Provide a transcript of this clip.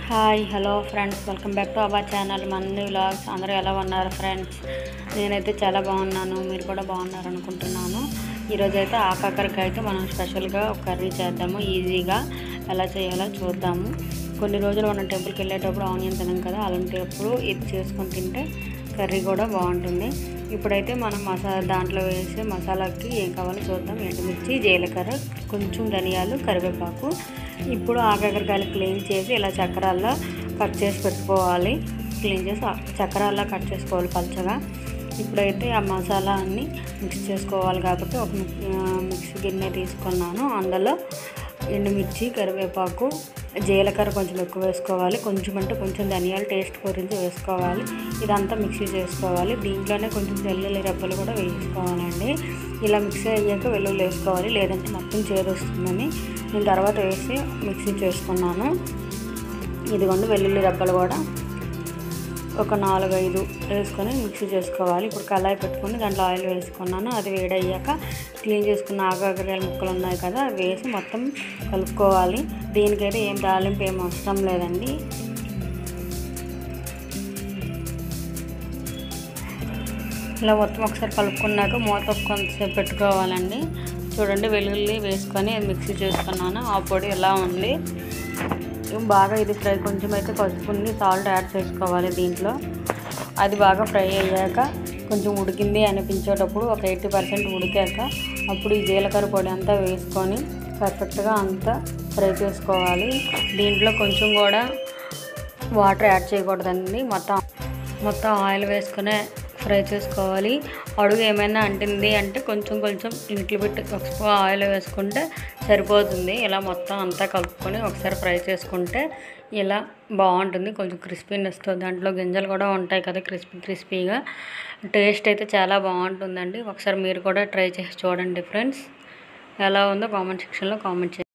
Hi hello friends, welcome back to our channel Manni vlogs. అందరూ ఎలా ఉన్నారు ఫ్రెండ్స్? నేనైతే చాలా బాగున్నాను, మీరు కూడా బాగున్నారు అనుకుంటున్నాను. ఈరోజైతే ఆకాకరకాయతో మనం స్పెషల్గా ఒక కర్రీ చేద్దాము. ఈజీగా ఎలా చేయాలో చూద్దాము. కొన్ని రోజులు మనం టెంపుల్కి వెళ్ళేటప్పుడు ఆనియన్ తినాం కదా, అలాంటప్పుడు ఇది చేసుకొని తింటే కర్రీ కూడా బాగుంటుంది. ఇప్పుడైతే మనం దాంట్లో వేసే మసాలాకి ఏం కావాలో చూద్దాం. ఎండుమిర్చి, జీలకర్ర, కొంచెం ధనియాలు, కరివేపాకు. ఇప్పుడు ఆకాకరకాయలు క్లీన్ చేసి ఇలా చక్రాల్లో కట్ చేసి పెట్టుకోవాలి. క్లీన్ చేసి చక్రాల్లో కట్ చేసుకోవాలి పలచగా. ఇప్పుడైతే ఆ మసాలా అన్నీ మిక్స్ చేసుకోవాలి కాబట్టి ఒక మిక్సీ గిన్నె తీసుకున్నాను. అందులో ఎండుమిర్చి, కరివేపాకు, జీలకర్ర కొంచెం ఎక్కువ వేసుకోవాలి. కొంచెం అంటే కొంచెం ధనియాలు టేస్ట్ గురించి వేసుకోవాలి. ఇదంతా మిక్సీ చేసుకోవాలి. దీంట్లోనే కొంచెం వెల్లుల్లి రెబ్బలు కూడా వేసుకోవాలండి. ఇలా మిక్సీ అయ్యాక వెల్లుల్లి వేసుకోవాలి, లేదంటే మొత్తం చేదొస్తుందని నేను తర్వాత వేసి మిక్సీ చేసుకున్నాను. ఇదిగోండి వెల్లుల్లి రెబ్బలు కూడా ఒక 4-5 వేసుకొని మిక్సీ చేసుకోవాలి. ఇప్పుడు కళాయి పెట్టుకొని దాంట్లో ఆయిల్ వేసుకున్నాను. అది వేడయ్యాక క్లీన్ చేసుకున్న ఆకాకరకాయల ముక్కలు ఉన్నాయి కదా, అవి వేసి మొత్తం కలుపుకోవాలి. దీనికైతే ఏం తాలింపు ఏం అవసరం లేదండి. ఇలా మొత్తం ఒకసారి కలుపుకున్నాక మూత కొంతసేపు పెట్టుకోవాలండి. చూడండి, వెల్లుల్లి వేసుకొని మిక్సీ చేసుకున్నాను. ఆ పొడి ఎలా ఉంది బాగా ఇది ఫ్రై. కొంచెం అయితే పసుపుని సాల్ట్ యాడ్ చేసుకోవాలి దీంట్లో. అది బాగా ఫ్రై అయ్యాక కొంచెం ఉడికింది అనిపించేటప్పుడు ఒక 80% ఉడికాక అప్పుడు ఈ జీలకర్ర పొడి అంతా వేసుకొని పర్ఫెక్ట్గా అంతా ఫ్రై చేసుకోవాలి. దీంట్లో కొంచెం కూడా వాటర్ యాడ్ చేయకూడదండి. మొత్తం ఆయిల్ వేసుకునే ఫ్రై చేసుకోవాలి. అడుగు ఏమైనా అంటింది అంటే కొంచెం ఇంట్లో పెట్టి ఒక స్పూన్ ఆయిల్ వేసుకుంటే సరిపోతుంది. ఇలా మొత్తం అంతా కలుపుకొని ఒకసారి ఫ్రై చేసుకుంటే ఇలా బాగుంటుంది. కొంచెం క్రిస్పీనెస్తో దాంట్లో గింజలు కూడా ఉంటాయి కదా, క్రిస్పీగా. టేస్ట్ అయితే చాలా బాగుంటుందండి. ఒకసారి మీరు కూడా ట్రై చేసి చూడండి ఫ్రెండ్స్. ఎలా ఉందో కామెంట్ సెక్షన్లో కామెంట్ చేయండి.